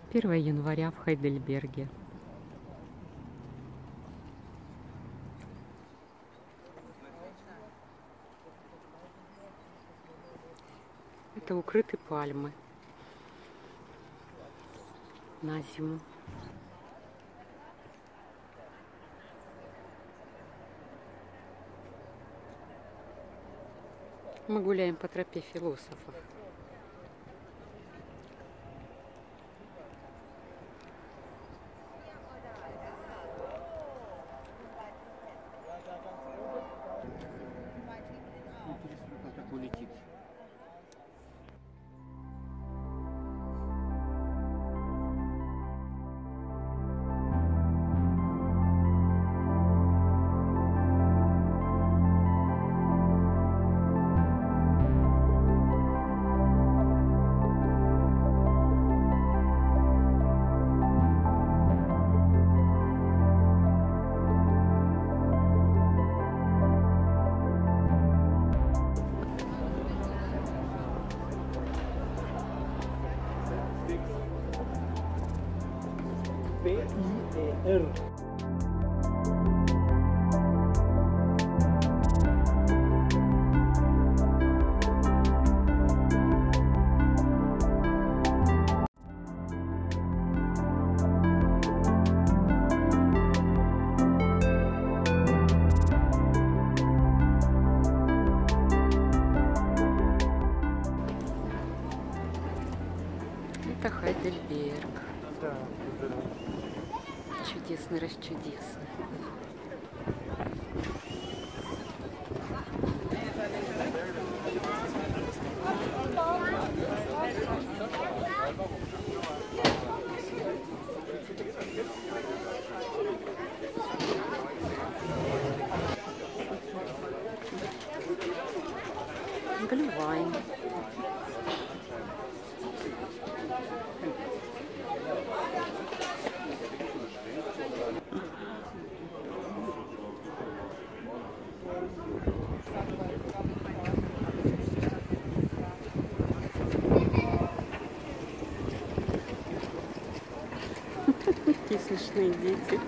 1 января в Хайдельберге. Это укрыты пальмы на зиму. Мы гуляем по тропе философов. Как улетит. P-I-E-R. Это Хайдельберг. Да. Чудесный, расчудесный. Глювайн. Какие смешные дети.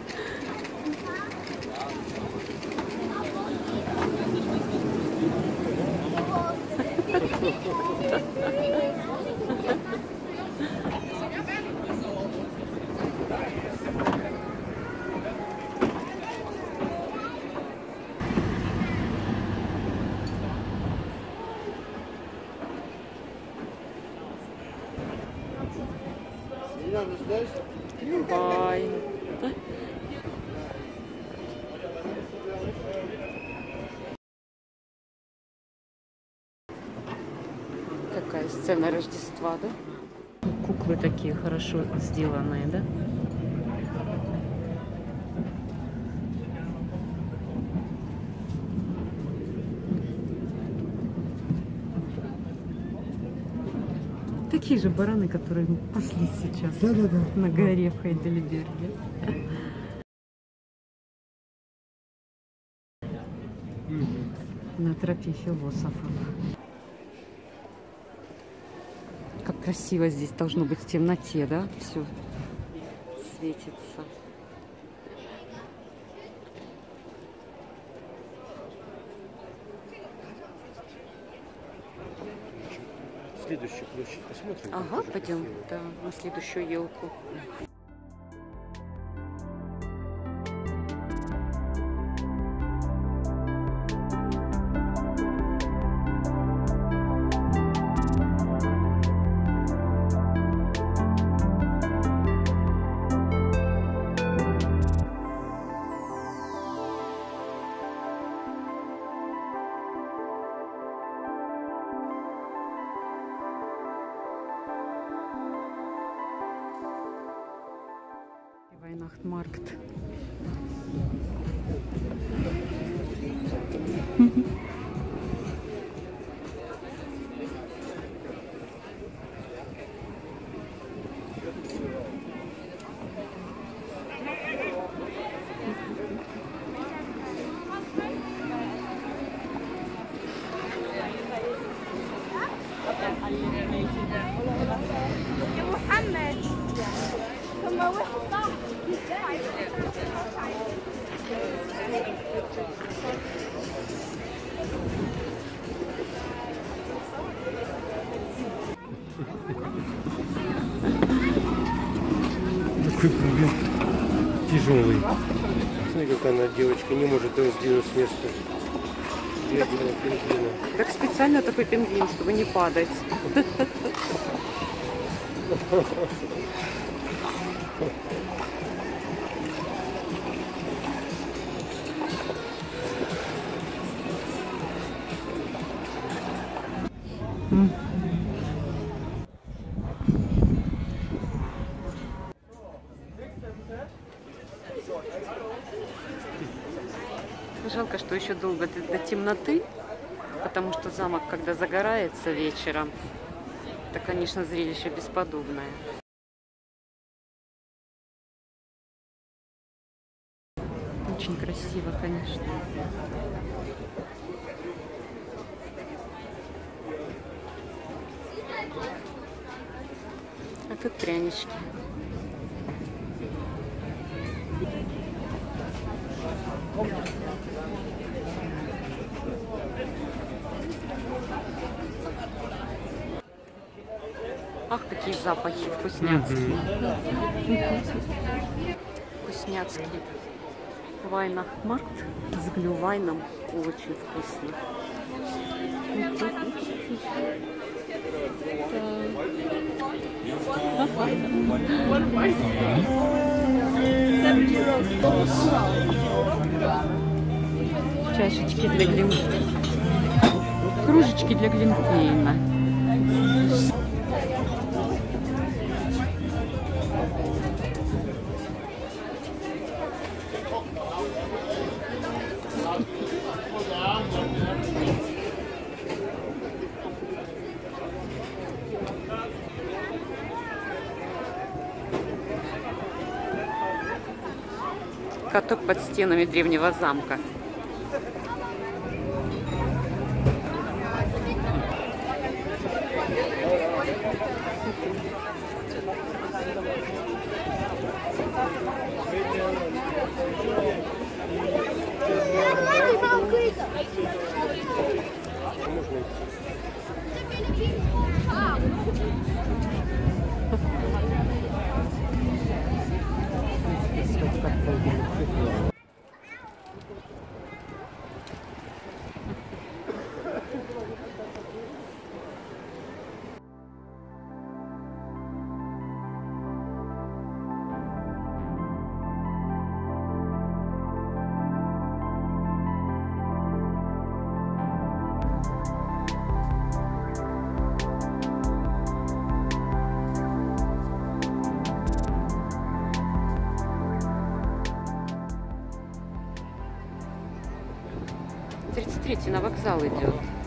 Бай. Какая сцена Рождества, да? Куклы такие хорошо сделанные, да? Такие же бараны, которые паслись сейчас на горе в Хайдельберге. На тропе философов. Как красиво здесь должно быть в темноте, да? Все светится. Следующую площадь посмотрим. Ага, пойдем, да, на следующую елку. Weihnachtsmarkt. يا محمد тяжелый. Смотри, как она, девочка, не может его сдвинуть с места. Бедного пингвина. Так специально такой пингвин, чтобы не падать. Жалко, что еще долго до темноты, потому что замок, когда загорается вечером, это, конечно, зрелище бесподобное. Очень красиво, конечно. А тут прянички. Ах, какие запахи вкусняцкие. Вкусняцкие. Вайнахмарт с глювайном. Очень вкусно. Чашечки для глинтвейна. Кружечки для глинтвейна. Каток под стенами древнего замка. На вокзал идет.